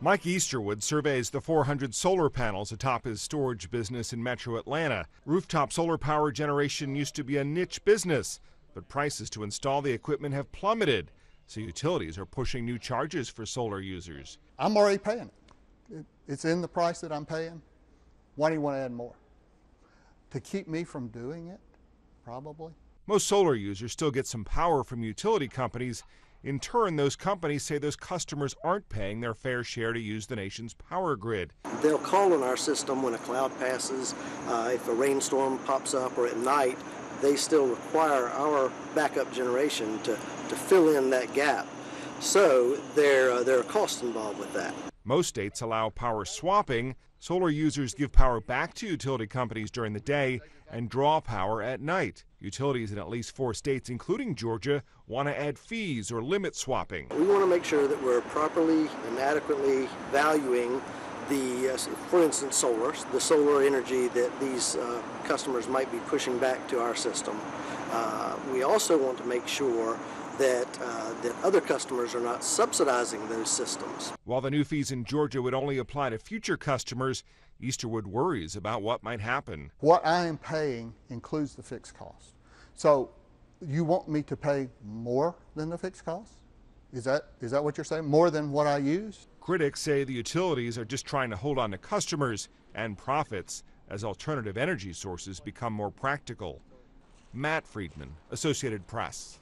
Mike Easterwood surveys the 400 solar panels atop his storage business in metro Atlanta. Rooftop solar power generation used to be a niche business, but prices to install the equipment have plummeted, so utilities are pushing new charges for solar users. I'm already paying it. It's in the price that I'm paying. Why do you want to add more? To keep me from doing it? Probably. Most solar users still get some power from utility companies. In turn, those companies say those customers aren't paying their fair share to use the nation's power grid. They'll call on our system when a cloud passes, if a rainstorm pops up, or at night. They still require our backup generation to fill in that gap. So there are costs involved with that. Most states allow power swapping. Solar users give power back to utility companies during the day and draw power at night. Utilities in at least 4 states, including Georgia, want to add fees or limit swapping. We want to make sure that we're properly and adequately valuing for instance, the solar energy that these customers might be pushing back to our system. We also want to make sure that other customers are not subsidizing those systems. While the new fees in Georgia would only apply to future customers, Easterwood worries about what might happen. What I am paying includes the fixed cost. So you want me to pay more than the fixed cost? Is that what you're saying? More than what I use? Critics say the utilities are just trying to hold on to customers and profits as alternative energy sources become more practical. Matt Friedman, Associated Press.